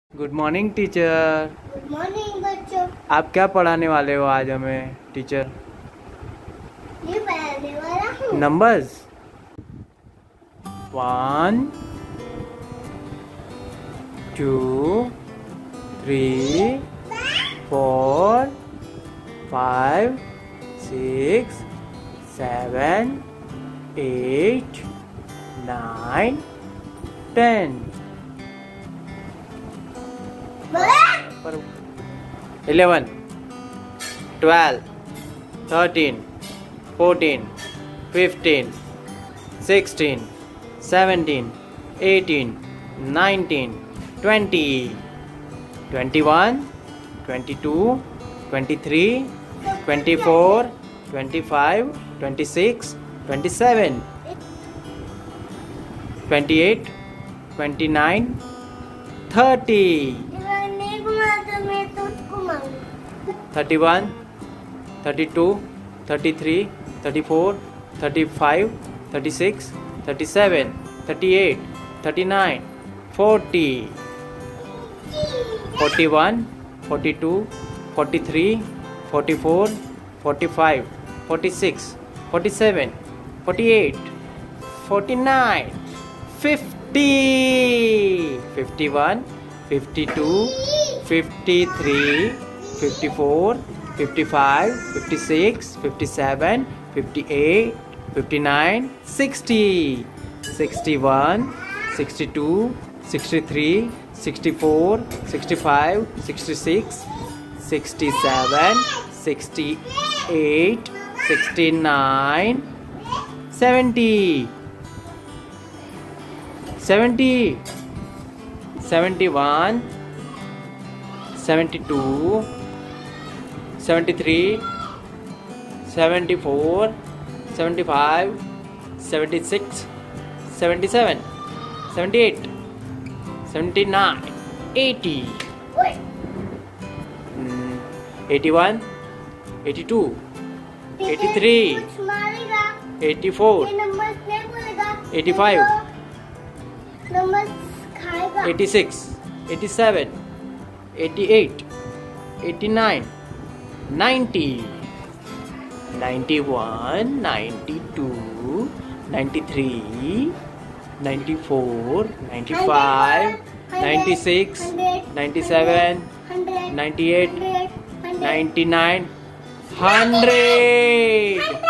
Good morning teacher. Good morning बच्चों। आप क्या पढ़ाने वाले हो आज हमें टीचर? ये पढ़ाने वाला हूँ नंबर्स 1 2 3 4 5 6 7 8 9 10 11 12 13 14 15 16 17 18 19 20 21 22 23 24 25 26 27 28 29 30 31 32 33 34 35 36 37 38 39 40 41 42 43 44 45 46 47 48 49 50 51 52 53 54 55 56 57 58 59 60 61 62 63 64 65 66 67 68 69 70 70 71 72 73 74 75 76 77 78 79 80 81 82 83 84 85 86 87 88 89 90 91 92 93 94 95 96 97 98 99 100